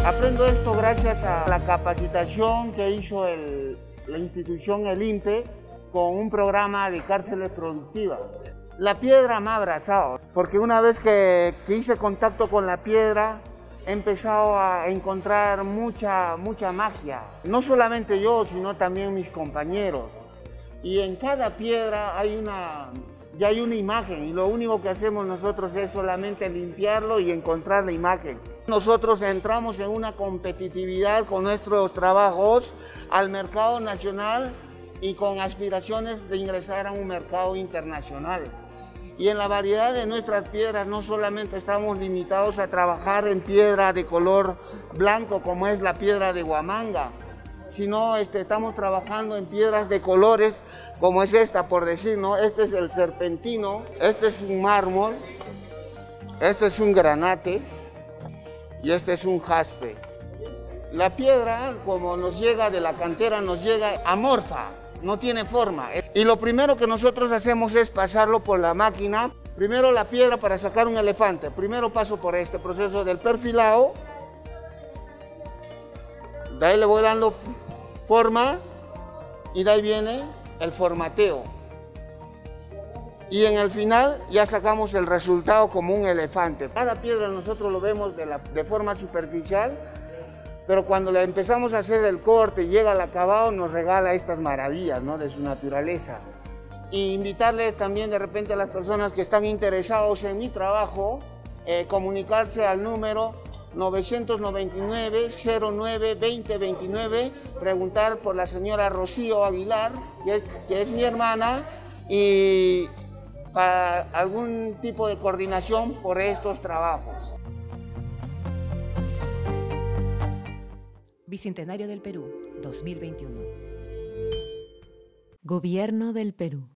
Aprendo esto gracias a la capacitación que hizo la institución El INPE con un programa de cárceles productivas. La piedra me ha abrazado, porque una vez que hice contacto con la piedra, he empezado a encontrar mucha magia. No solamente yo, sino también mis compañeros. Y en cada piedra ya hay una imagen, y lo único que hacemos nosotros es solamente limpiarlo y encontrar la imagen. Nosotros entramos en una competitividad con nuestros trabajos al mercado nacional y con aspiraciones de ingresar a un mercado internacional. Y en la variedad de nuestras piedras no solamente estamos limitados a trabajar en piedra de color blanco como es la piedra de Huamanga, sino estamos trabajando en piedras de colores como es esta, por decir, ¿no? Este es el serpentino, este es un mármol, este es un granate y este es un jaspe. La piedra, como nos llega de la cantera, nos llega amorfa, no tiene forma. Y lo primero que nosotros hacemos es pasarlo por la máquina. Primero la piedra para sacar un elefante. Primero paso por este proceso del perfilado. De ahí le voy dando forma y de ahí viene el formateo. Y en el final ya sacamos el resultado como un elefante. Cada piedra nosotros lo vemos de forma superficial, pero cuando le empezamos a hacer el corte y llega al acabado, nos regala estas maravillas, ¿no?, de su naturaleza. Y invitarles también de repente a las personas que están interesados en mi trabajo, comunicarse al número 999-09-2029, preguntar por la señora Rocío Aguilar, que es mi hermana, y para algún tipo de coordinación por estos trabajos. Bicentenario del Perú, 2021. Gobierno del Perú.